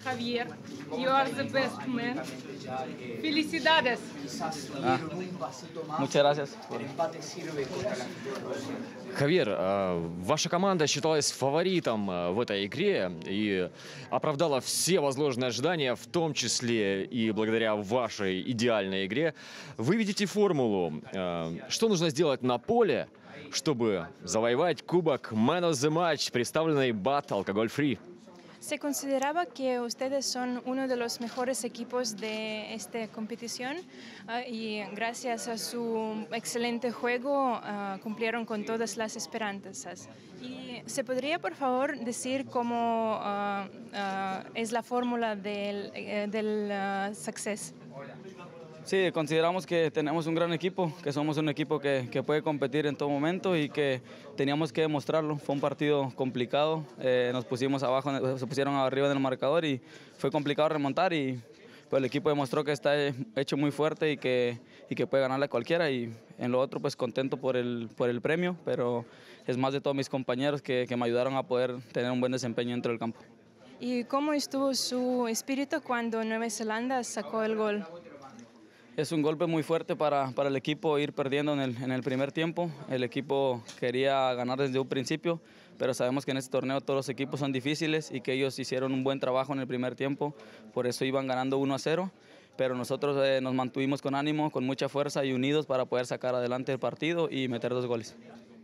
Javier, you are the best man. Felicidades. Muchas gracias. Хавьер, ваша команда считалась фаворитом в этой игре и оправдала все возложенные ожидания, в том числе и благодаря вашей идеальной игре. Вы видите формулу. Что нужно сделать на поле, чтобы завоевать кубок Man of the Match, представленный BAT Alcohol Free? Se consideraba que ustedes son uno de los mejores equipos de esta competición y gracias a su excelente juego cumplieron con todas las esperanzas. ¿Y se podría por favor decir cómo es la fórmula del success? Sí, consideramos que tenemos un gran equipo, que somos un equipo que puede competir en todo momento y que teníamos que demostrarlo. Fue un partido complicado, nos pusimos abajo, se pusieron arriba del marcador y fue complicado remontar y pues, el equipo demostró que está hecho muy fuerte y que puede ganarle a cualquiera y en lo otro pues contento por el premio, pero es más de todos mis compañeros que me ayudaron a poder tener un buen desempeño dentro del campo. ¿Y cómo estuvo su espíritu cuando Nueva Zelanda sacó el gol? Es un golpe muy fuerte para el equipo ir perdiendo en el primer tiempo. El equipo quería ganar desde un principio, pero sabemos que en este torneo todos los equipos son difíciles y que ellos hicieron un buen trabajo en el primer tiempo, por eso iban ganando 1-0, pero nosotros nos mantuvimos con ánimo, con mucha fuerza y unidos para poder sacar adelante el partido y meter 2 goles.